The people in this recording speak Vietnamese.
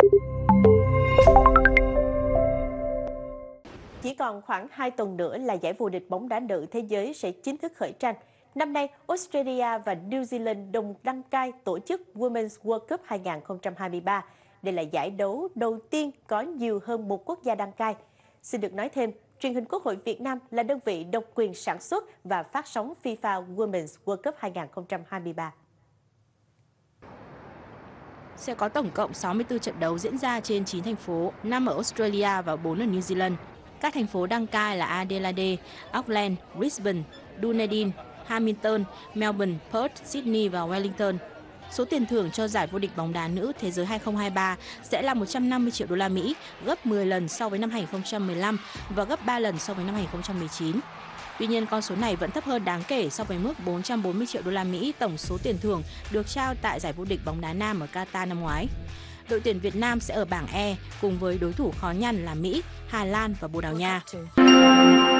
Chỉ còn khoảng 2 tuần nữa là giải vô địch bóng đá nữ thế giới sẽ chính thức khởi tranh. Năm nay, Australia và New Zealand đồng đăng cai tổ chức Women's World Cup 2023. Đây là giải đấu đầu tiên có nhiều hơn một quốc gia đăng cai. Xin được nói thêm, Truyền hình Quốc hội Việt Nam là đơn vị độc quyền sản xuất và phát sóng FIFA Women's World Cup 2023. Sẽ có tổng cộng 64 trận đấu diễn ra trên 9 thành phố, 5 ở Australia và 4 ở New Zealand. Các thành phố đăng cai là Adelaide, Auckland, Brisbane, Dunedin, Hamilton, Melbourne, Perth, Sydney và Wellington. Số tiền thưởng cho giải vô địch bóng đá nữ thế giới 2023 sẽ là 150 triệu đô la Mỹ, gấp 10 lần so với năm 2015 và gấp 3 lần so với năm 2019. Tuy nhiên, con số này vẫn thấp hơn đáng kể so với mức 440 triệu đô la Mỹ tổng số tiền thưởng được trao tại giải vô địch bóng đá nam ở Qatar năm ngoái. Đội tuyển Việt Nam sẽ ở bảng E cùng với đối thủ khó nhằn là Mỹ, Hà Lan và Bồ Đào Nha.